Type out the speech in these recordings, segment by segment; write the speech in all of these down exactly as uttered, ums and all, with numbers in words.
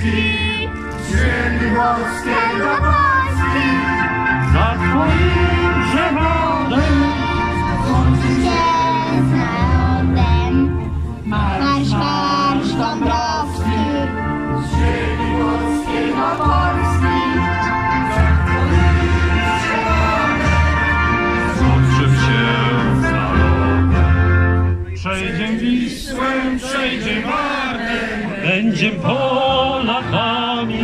Polski, z ziemi włoskiej do Polski. Za twoim przewodem Łączy się z narodem. Marsz, marsz Dąbrowski, z ziemi włoskiej do Polski. Za twoim przewodem złączył się z narodem. Przejdziem Wisłę, przejdziem Wartę, będziem Polakami.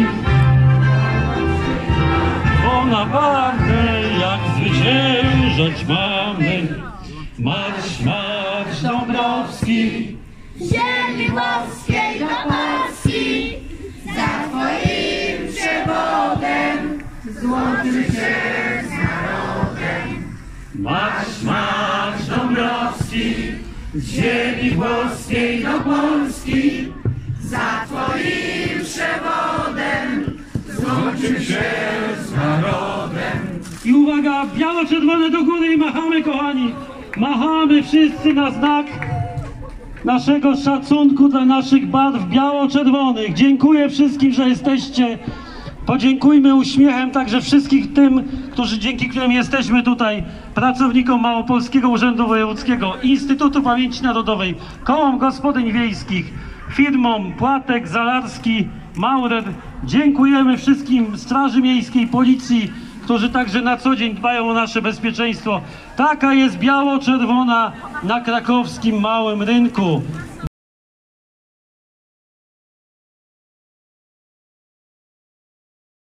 Bo na Wartę jak zwyciężać mamy. Marsz, marsz Dąbrowski, z ziemi włoskiej do Polski. Za twoim przewodem złączy się z narodem. Marsz, marsz Dąbrowski, z ziemi włoskiej do Polski. Za twoim przewodem złączy się z narodem. I uwaga, biało-czerwone do góry i machamy, kochani. Machamy wszyscy na znak naszego szacunku dla naszych barw biało-czerwonych. Dziękuję wszystkim, że jesteście. Podziękujmy uśmiechem także wszystkich tym, którzy, dzięki którym jesteśmy tutaj, pracownikom Małopolskiego Urzędu Wojewódzkiego, Instytutu Pamięci Narodowej, kołom gospodyń wiejskich, firmom Płatek, Zalarski, Maurer. Dziękujemy wszystkim Straży Miejskiej, Policji, którzy także na co dzień dbają o nasze bezpieczeństwo. Taka jest biało-czerwona na krakowskim Małym Rynku.